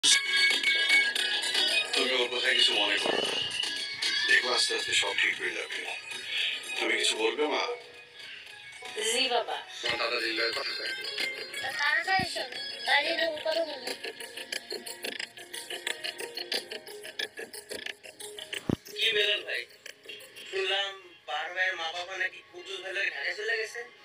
তুমি ওর কথায় কিছু মনে করো না, দেখো আস্তে আস্তে সব ঠিক হয়ে যাবে। তুমি কিছু বলবে মা? জি বাবা। দাদা দিল্লার কথা কয়। তাড়াতাড়ি শোন, দাঁড়িয়ে কথা বলবো। কি বেলাল ভাই, শুনলাম পার ভাইয়ের মা বাবা নাকি কুদ্দুস ভাই ঢাকা চলে গেছে।